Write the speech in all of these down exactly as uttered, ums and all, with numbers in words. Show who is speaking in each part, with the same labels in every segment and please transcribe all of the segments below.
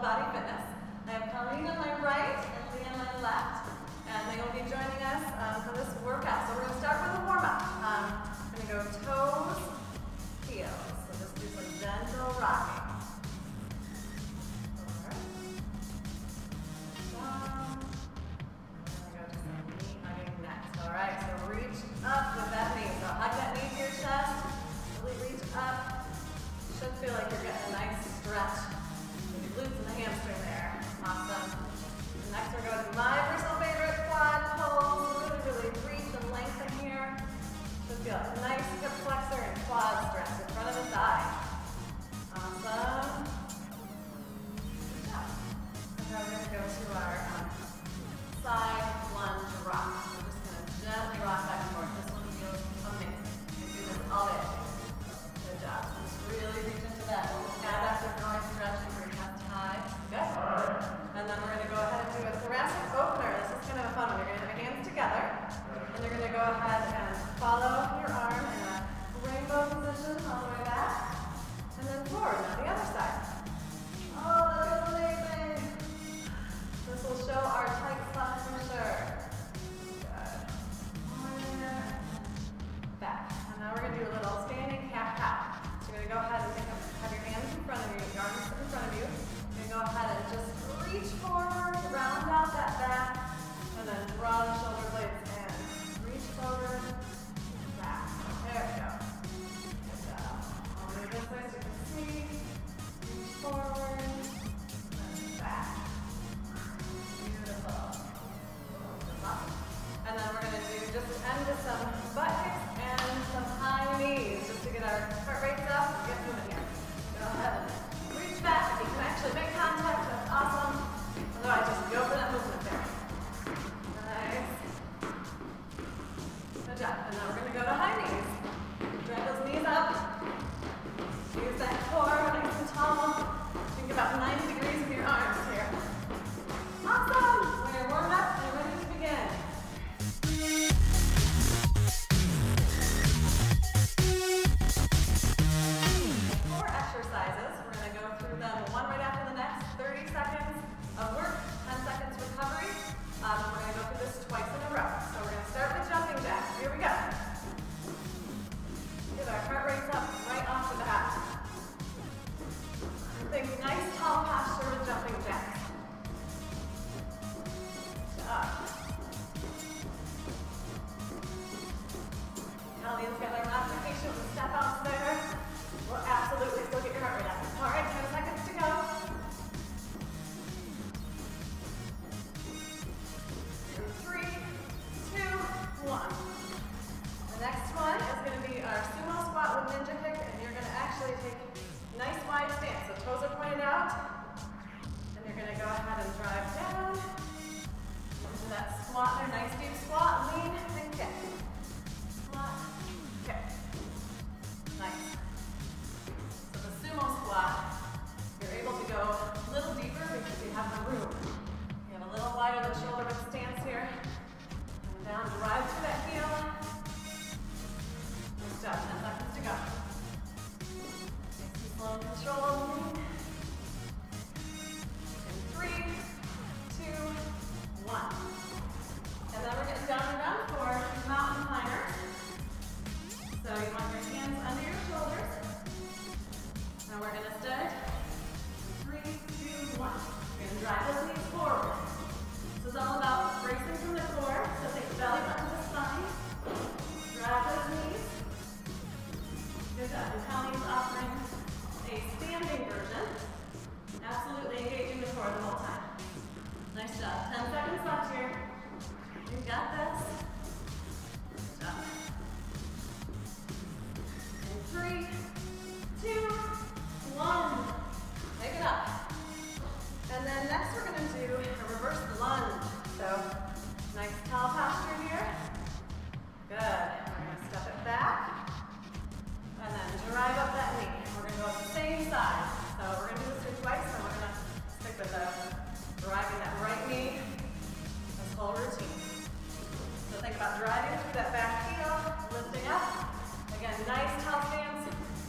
Speaker 1: Body Fitness. I have Colleen on my right and Leah on my left, and they will be joining us um, for this workout. So we're going to start with a warm-up. Um, we're going to go toes, heels. So just do some gentle rocking. Alright, so reach up with that knee. So hug that knee to your chest. Really reach up. Should feel like you're getting a nice stretch in your glutes and the hamstring there. Awesome. Next we're going to my personal favorite, quad pulls. Really, really reach and lengthen here. Should feel a nice hip flexor and quad stretch in front of the thigh. Awesome. Good job. And now we're going to go to our um, side lunge rock. Gently rock back and forth. This one feels amazing. You can do this all day. Good job. So just really reach into that abductor groin stretch for your chest high. Good. And then we're going to go ahead and do a thoracic opener. This is kind of a fun one. You're going to have your hands together, and you're going to go ahead and follow your arm in a rainbow position all the way back, and then forward. Now the other side. Oh, that is amazing. This will show our tight spot for sure. Back. And now we're going to do a little standing cat-cow. So you're going to go ahead and think of, have your hands in front of you, your arms in front of you. You're going to go ahead and just reach forward, round out that back, and then draw the shoulder blades in. Reach forward, back. There we go. Good job. I'll move this way so you can see. Reach forward, and back. Beautiful. Awesome. And then we're going to do, just end with some butt kicks and some high knees, just to get our heart rates up and get moving here. Go ahead and reach back. If you can actually make contact, that's awesome. Otherwise, just go for that movement there. Nice. Good job. And now we're going to go to high knees. Drag those knees up. Use that core nice and tall. Think about ninety degrees with your arms here. Awesome. When you're warmed up, you're ready to begin. Exercises. We're going to go through them one right after the next. thirty seconds of work, ten seconds recovery. Um, and we're going to go through this twice in a row. So we're going to start with jumping jacks. Here we go. Get our heart rates up right off the bat. Think nice tall posture with jumping jacks. Good job. Colleen's got our application with step outs there. We'll absolutely still get your heart rate up. All right, ten seconds to go. And three, two, one. The next one is going to be our sumo squat with ninja kick, and you're going to actually take a nice wide stance. So toes are pointed out, and you're going to go ahead and drive down into that squat there. Nice deep squat, lean, and kick. Squat, kick. Nice. Sumo squat, you're able to go a little deeper because you have the room. You have a little wider than shoulder width stance here. And down, drive to that heel. Nice job, ten seconds to go. Nice and slow and controlled. In three, two, one. And then we're getting down and down for mountain climbers. So you want your hands under your shoulders. Now we're going to start. Three, two, one. We're going to drive those knees forward. This is all about bracing from the core. So take the belly button to the spine. Drive those knees. Good job. And Colleen's offering a standing version. Absolutely engaging the core the whole time. Nice job. ten seconds left here. You got this. Good job. And three, two, one. Pick it up. And then next we're going to do a reverse lunge. So nice tall posture here. Good. We're going to step it back. And then drive up that knee. We're going to go up the same side. So we're going to do this here twice, and we're going to stick with the driving that right knee this whole routine. So think about driving through that back heel, lifting up. Again, nice tall stance.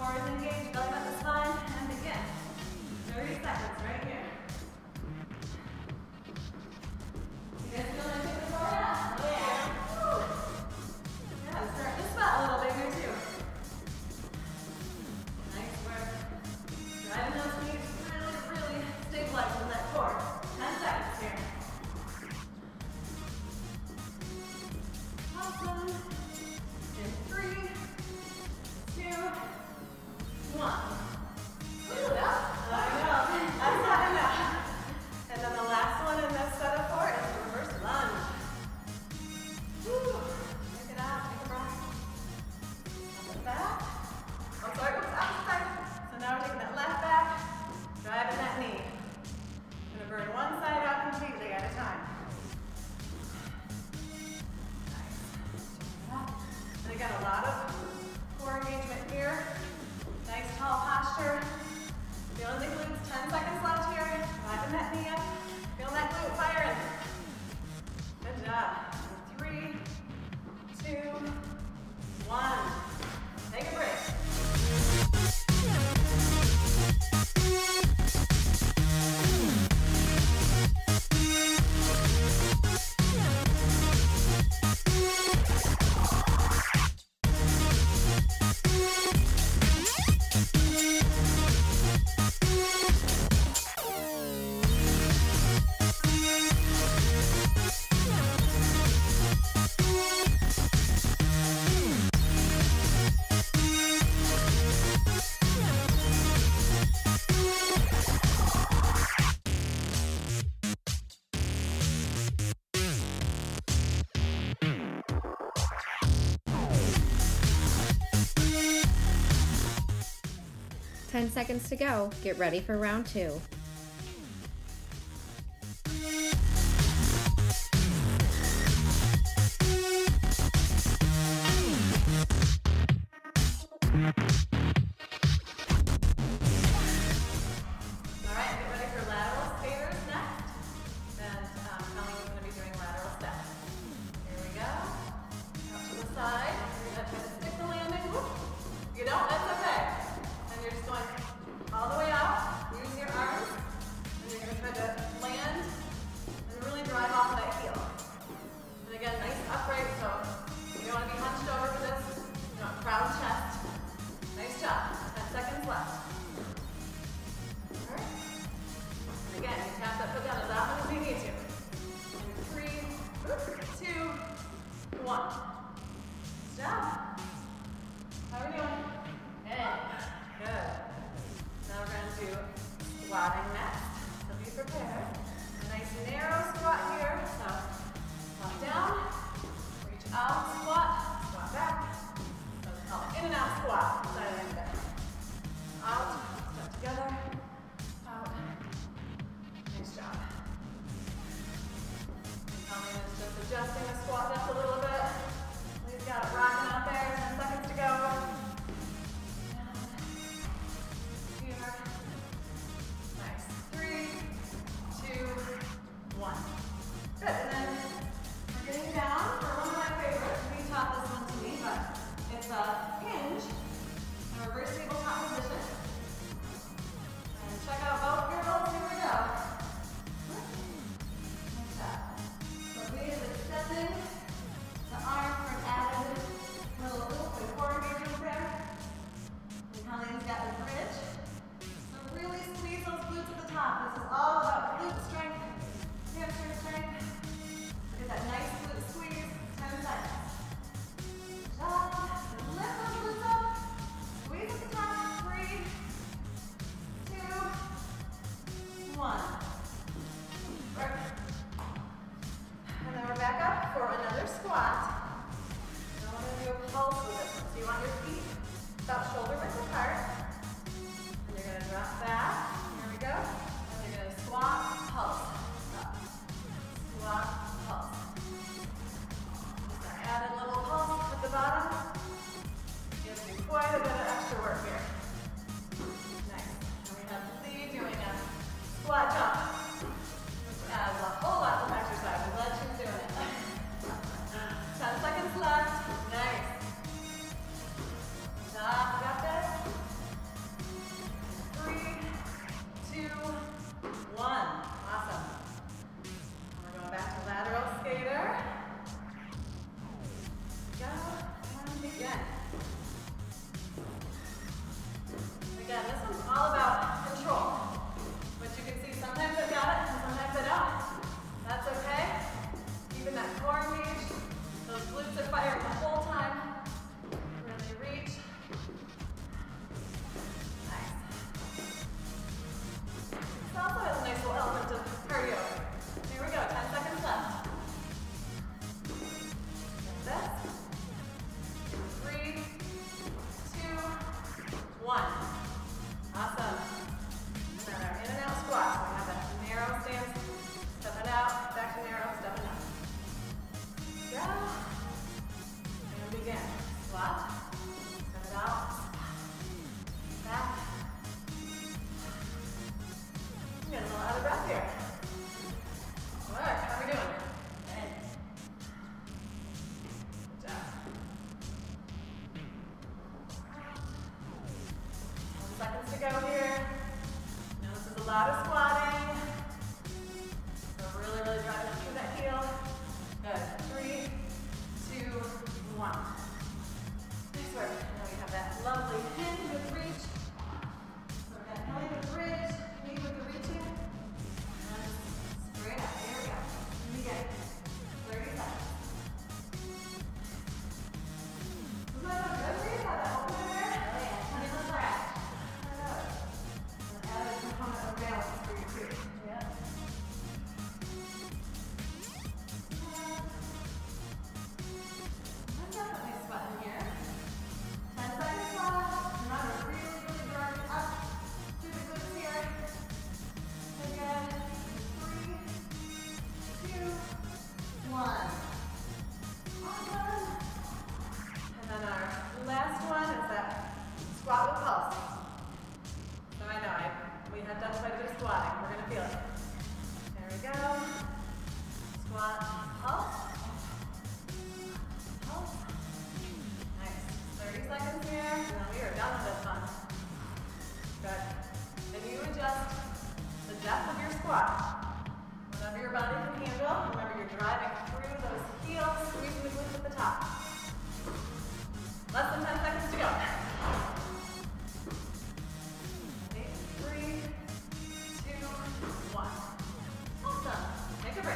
Speaker 1: Core is engaged, belly button is fine, and begin. thirty seconds right here. You guys feel anything before that? Oh yeah. Woo. Yeah, it's starting to sweat a little bit here too. Nice work. Driving those knees really, really stabilizing that core. ten seconds here. Awesome. In three, two, one. Woo, that, I know. That's not enough. And then the last one in this set of four is the reverse lunge. Woo. Check it out. Take a breath. Up and back. Oh, sorry. Oops, outside. So now we're taking that left back, driving that knee. Gonna burn one side out completely at a time. And again, a lot of core engagement here. Nice tall posture. Feeling the glutes, ten seconds left here. Driving that knee up. Feel that glute firing. Good job. Three, two, one. Take a break.
Speaker 2: ten seconds to go. Get ready for round two.
Speaker 1: Squatting next, so be prepared. A nice narrow squat here, so squat down, reach out, squat, squat back. So we call it in and out squat, side and back. Out, step together, out. Nice job. And Colleen is just adjusting the squat depth a little bit. We've got it rocking out there, ten seconds to go. Down, here. Nice. go here. Now this is a lot of squatting. So really, really driving through that heel. Good. Three, two, one. Nice work. Now we have that lovely hinge with reach. So we're going to hinge with bridge, knee with the reaching. And straight up. Here we go. Here we go. thirty seconds. Was that a good read? Had that open in there? Oh yeah. Honey, let's try it. I know it. An added component of balance for you too. Yeah. I'm definitely sweating here. ten seconds left. Remember, really, really driving up to the glutes here. Again, three, two, one. Awesome. And then our last one is that squat with pulse. So I know, I, we have done quite a bit of squatting. We're going to feel it. There we go. Squat, pulse. Pulse. Nice. thirty seconds here, and then we are done with this one. Good. And you adjust the depth of your squat. Whatever your body can handle. Remember, you're driving through those heels, squeezing the glutes at the top. Less than ten seconds to go. Eight, three, two, one. Awesome. Take a break.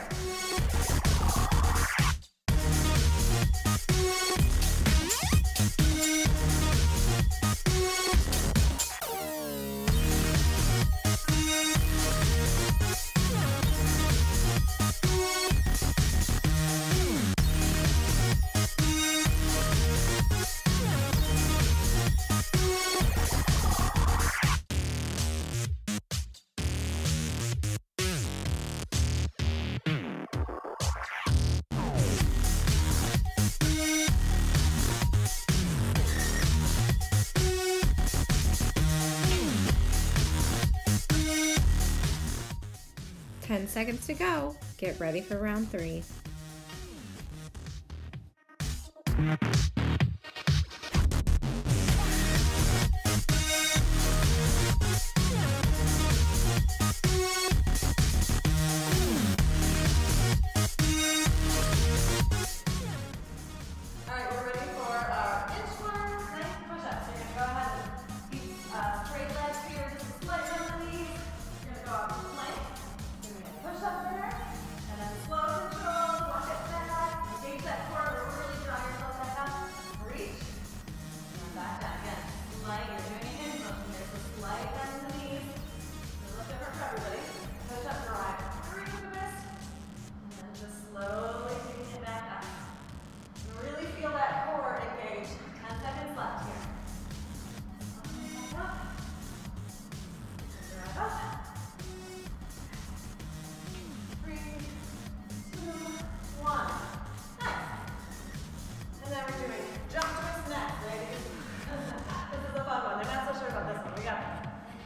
Speaker 2: ten seconds to go. Get ready for round three.
Speaker 1: All right, we're ready for our inchworm plank push-ups. You're going to go ahead and keep uh, straight legs here, just slightly on the knees. You're going to go off the plank. You're going to push up there, and then slow control, walk it back, engage that core, really draw yourself back up, reach, and back down. Again, slight, you're doing an hinge motion here, so slight down the knees. It's a little different for everybody. Push up, drive through the wrist, and then just slowly taking it back up. Really feel that core engage. ten seconds left here. Back up. Drive up. Three, two, one. Nice. And then we're doing jump twist next, ladies. This is a fun one. They're not so sure about this one. We got it.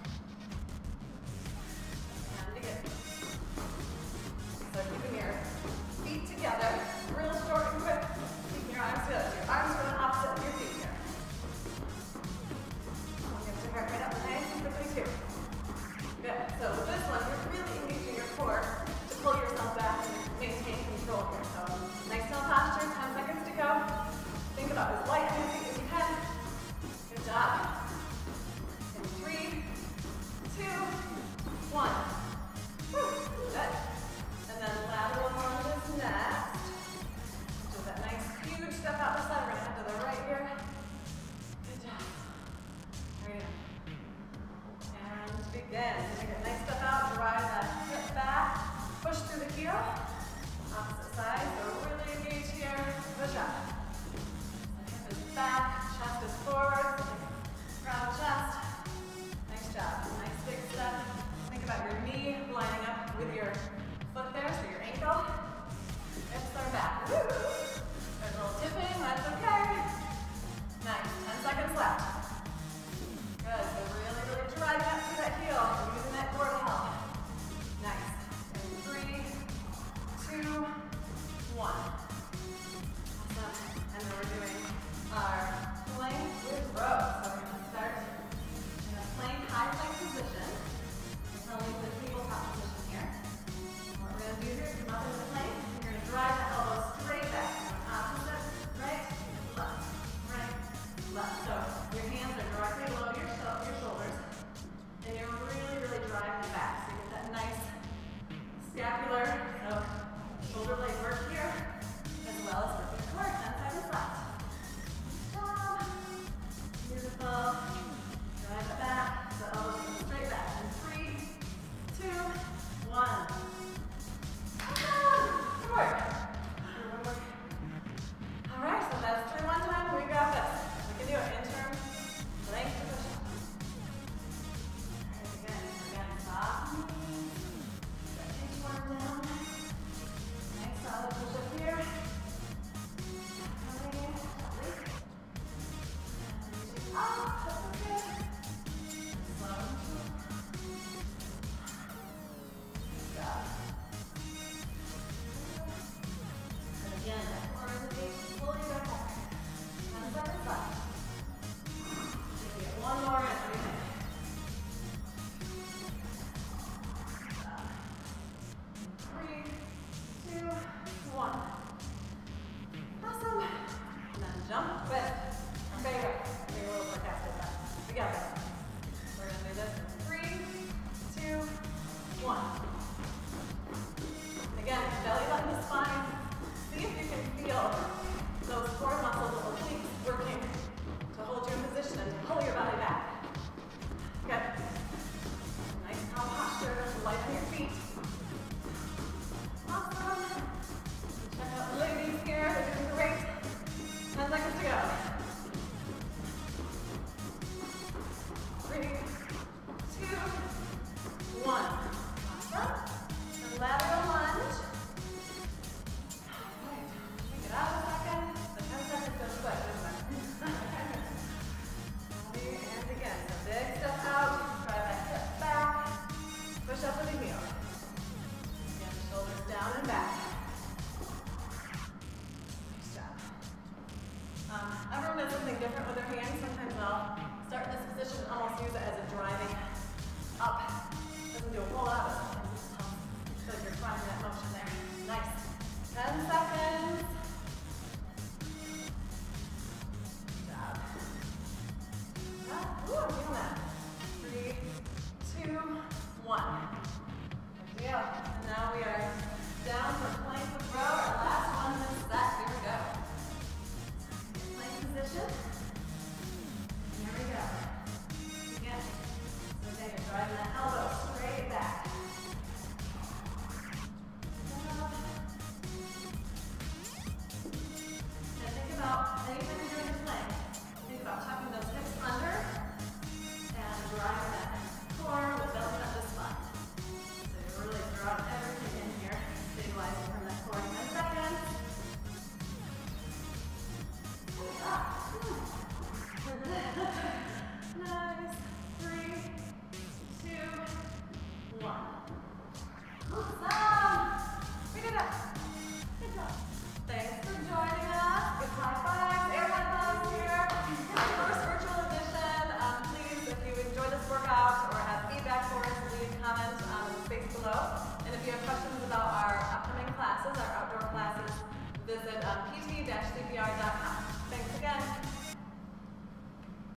Speaker 1: And again. So keeping your feet together, real short and quick. Keeping your arms together. Your arms are on the opposite of your feet here. We'll get your heart right up nice and quickly too. Good. So with this one, you're really engaging your core to pull yourself back and maintain control here. So nice still posture, ten seconds to go. Think about as light on your feet as you can. Good job. In three, two, one. Whew. Good. And then lateral lunges next. Just that nice huge step out the side. We're going to head to the right here. Good job. There you go. And begin. Take a nice step out, drive that hip back, push through the heel. Opposite side.